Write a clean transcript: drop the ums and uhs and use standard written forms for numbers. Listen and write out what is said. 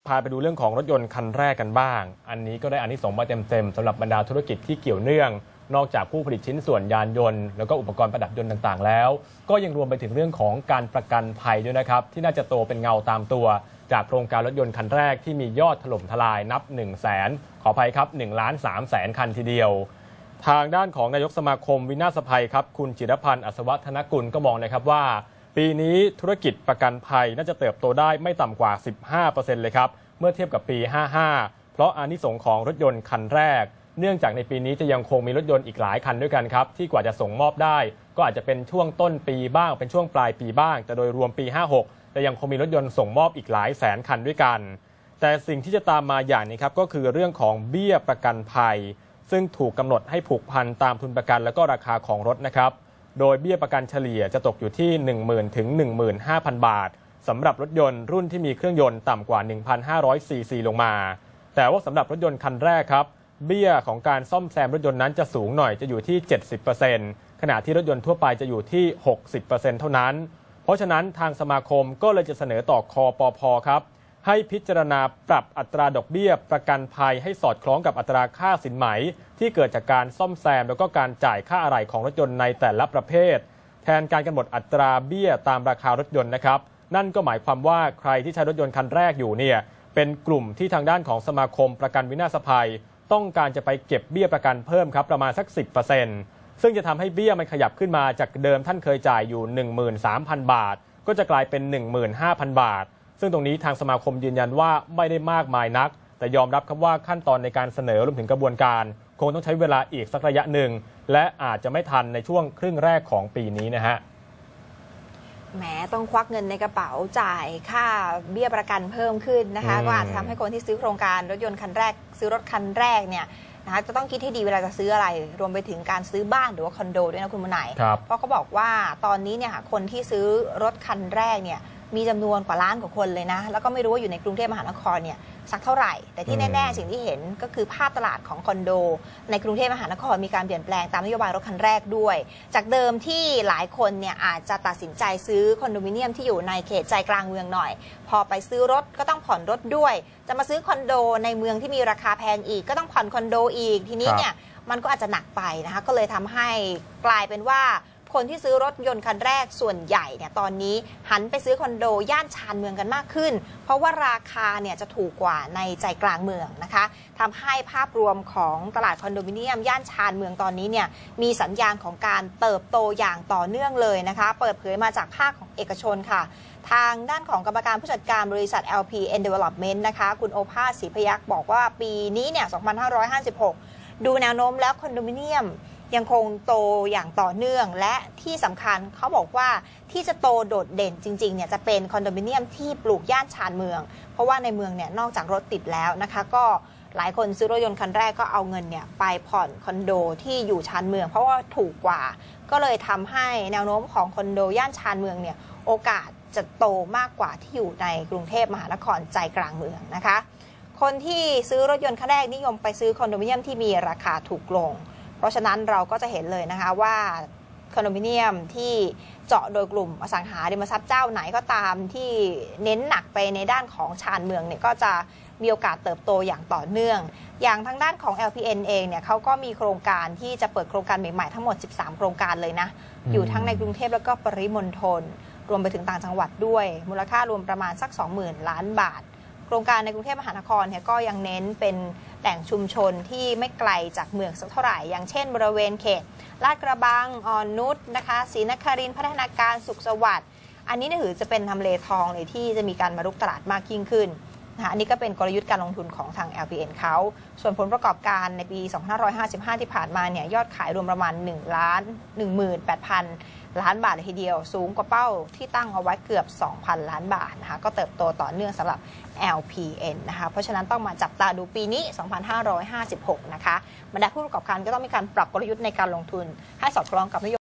พาไปดูเรื่องของรถยนต์คันแรกกันบ้างอันนี้ก็ได้อานิสงส์มาเต็มๆสำหรับบรรดาธุรกิจที่เกี่ยวเนื่องนอกจากผู้ผลิตชิ้นส่วนยานยนต์แล้วก็อุปกรณ์ประดับยนต์ต่างๆแล้วก็ยังรวมไปถึงเรื่องของการประกันภัยด้วยนะครับที่น่าจะโตเป็นเงาตามตัวจากโครงการรถยนต์คันแรกที่มียอดถล่มทลายนับ 100,000 ขออภัยครับ 1,300,000 คันทีเดียวทางด้านของนายกสมาคมวินาศภัยครับคุณจิรพันธ์อัศวธนกุลก็มองนะครับว่าปีนี้ธุรกิจประกันภัยน่าจะเติบโตได้ไม่ต่ำกว่า 15% เลยครับเมื่อเทียบกับปี 55 เพราะอานิสงส์ของรถยนต์คันแรกเนื่องจากในปีนี้จะยังคงมีรถยนต์อีกหลายคันด้วยกันครับที่กว่าจะส่งมอบได้ก็อาจจะเป็นช่วงต้นปีบ้างเป็นช่วงปลายปีบ้างแต่โดยรวมปี 56 จะยังคงมีรถยนต์ส่งมอบอีกหลายแสนคันด้วยกันแต่สิ่งที่จะตามมาอย่างนี้ครับก็คือเรื่องของเบี้ยประกันภัยซึ่งถูกกำหนดให้ผูกพันตามทุนประกันและก็ราคาของรถนะครับโดยเบี้ยประกันเฉลี่ยจะตกอยู่ที่ 10,000 ถึง 15,000 บาทสำหรับรถยนต์รุ่นที่มีเครื่องยนต์ต่ำกว่า 1,500 ซีซีลงมาแต่ว่าสำหรับรถยนต์คันแรกครับเบี้ยของการซ่อมแซมรถยนต์นั้นจะสูงหน่อยจะอยู่ที่ 70% ขณะที่รถยนต์ทั่วไปจะอยู่ที่ 60% เท่านั้นเพราะฉะนั้นทางสมาคมก็เลยจะเสนอต่อคปภ.ครับให้พิจารณาปรับอัตราดอกเบี้ยประกันภัยให้สอดคล้องกับอัตราค่าสินไหมที่เกิดจากการซ่อมแซมแล้วก็การจ่ายค่าอะไหล่ของรถยนต์ในแต่ละประเภทแทนการกำหนดอัตราเบี้ยตามราคารถยนต์นะครับนั่นก็หมายความว่าใครที่ใช้รถยนต์คันแรกอยู่เนี่ยเป็นกลุ่มที่ทางด้านของสมาคมประกันวินาศภัยต้องการจะไปเก็บเบี้ยประกันเพิ่มครับประมาณสัก 10% ซึ่งจะทำให้เบี้ยมันขยับขึ้นมาจากเดิมท่านเคยจ่ายอยู่ 13,000 บาทก็จะกลายเป็น 15,000 บาทซึ่งตรงนี้ทางสมาคมยืนยันว่าไม่ได้มากมายนักแต่ยอมรับครับว่าขั้นตอนในการเสนอรวมถึงกระบวนการคงต้องใช้เวลาอีกสักระยะหนึ่งและอาจจะไม่ทันในช่วงครึ่งแรกของปีนี้นะฮะแหมต้องควักเงินในกระเป๋าจ่ายค่าเบี้ยประกันเพิ่มขึ้นนะคะก็อาจจะทำให้คนที่ซื้อโครงการรถยนต์คันแรกซื้อรถคันแรกเนี่ยนะคะจะต้องคิดให้ดีเวลาจะซื้ออะไรรวมไปถึงการซื้อบ้านหรือว่าคอนโดด้วยนะคุณมุนัยเพราะเขาบอกว่าตอนนี้เนี่ยคนที่ซื้อรถคันแรกเนี่ยมีจำนวนกว่าล้านกว่าคนเลยนะแล้วก็ไม่รู้ว่าอยู่ในกรุงเทพมหานครเนี่ยสักเท่าไหร่แต่ที่แน่ๆสิ่งที่เห็นก็คือภาพตลาดของคอนโดในกรุงเทพมหานครมีการเปลี่ยนแปลงตามนโยบายรถคันแรกด้วยจากเดิมที่หลายคนเนี่ยอาจจะตัดสินใจซื้อคอนโดมิเนียมที่อยู่ในเขตใจกลางเมืองหน่อยพอไปซื้อรถก็ต้องผ่อนรถด้วยจะมาซื้อคอนโดในเมืองที่มีราคาแพงอีกก็ต้องผ่อนคอนโดอีกทีนี้เนี่ยมันก็อาจจะหนักไปนะคะก็เลยทำให้กลายเป็นว่าคนที่ซื้อรถยนต์คันแรกส่วนใหญ่เนี่ยตอนนี้หันไปซื้อคอนโดย่านชานเมืองกันมากขึ้นเพราะว่าราคาเนี่ยจะถูกกว่าในใจกลางเมืองนะคะทำให้ภาพรวมของตลาดคอนโดมิเนียมย่านชานเมืองตอนนี้เนี่ยมีสัญญาณของการเติบโตอย่างต่อเนื่องเลยนะคะเปิดเผยมาจากภาคของเอกชนค่ะทางด้านของกรรมการผู้จัดการบริษัท LPN Development นะคะคุณโอภาสศรีพยัคฆ์บอกว่าปีนี้เนี่ย 2556 ดูแนวโน้มแล้วคอนโดมิเนียมยังคงโตอย่างต่อเนื่องและที่สำคัญเขาบอกว่าที่จะโตโดดเด่นจริงๆเนี่ยจะเป็นคอนโดมิเนียมที่ปลูกย่านชานเมืองเพราะว่าในเมืองเนี่ยนอกจากรถติดแล้วนะคะก็หลายคนซื้อรถยนต์คันแรกก็เอาเงินเนี่ยไปผ่อนคอนโดที่อยู่ชานเมืองเพราะว่าถูกกว่าก็เลยทำให้แนวโน้มของคอนโดย่านชานเมืองเนี่ยโอกาสจะโตมากกว่าที่อยู่ในกรุงเทพมหานครใจกลางเมืองนะคะคนที่ซื้อรถยนต์คันแรกนิยมไปซื้อคอนโดมิเนียมที่มีราคาถูกลงเพราะฉะนั้นเราก็จะเห็นเลยนะคะว่าคอนโดมิเนียมที่เจาะโดยกลุ่มอสังหาริมทรัพย์เจ้าไหนก็ตามที่เน้นหนักไปในด้านของชานเมืองเนี่ยก็จะมีโอกาสเติบโตอย่างต่อเนื่องอย่างทางด้านของ LPN เองเนี่ยเขาก็มีโครงการที่จะเปิดโครงการใหม่ๆทั้งหมด13โครงการเลยนะอยู่ทั้งในกรุงเทพแล้วก็ปริมณฑลรวมไปถึงต่างจังหวัดด้วยมูลค่ารวมประมาณสัก 20,000 ล้านบาทโครงการในกรุงเทพมหานครเนี่ยก็ยังเน้นเป็นแหล่งชุมชนที่ไม่ไกลจากเมืองสักเท่าไหร่อย่างเช่นบริเวณเขตลาดกระบังอ่อนนุชนะคะศรีนครินทร์พัฒนาการสุขสวัสดิ์อันนี้ถือจะเป็นทำเลทองเลยที่จะมีการมารุกตลาดมากยิ่งขึ้นนะคะอันนี้ก็เป็นกลยุทธ์การลงทุนของทาง LPN เขาส่วนผลประกอบการในปี 2555 ที่ผ่านมาเนี่ยยอดขายรวมประมาณ 1,18,000 ล้านบาทเลยทีเดียวสูงกว่าเป้าที่ตั้งเอาไว้เกือบ 2,000 ล้านบาทนะคะก็เติบโตต่อเนื่องสำหรับ LPN นะคะเพราะฉะนั้นต้องมาจับตาดูปีนี้ 2556 นะคะบรรดาผู้ประกอบการก็ต้องมีการปรับกลยุทธ์ในการลงทุนให้สอดคล้องกับนโยบาย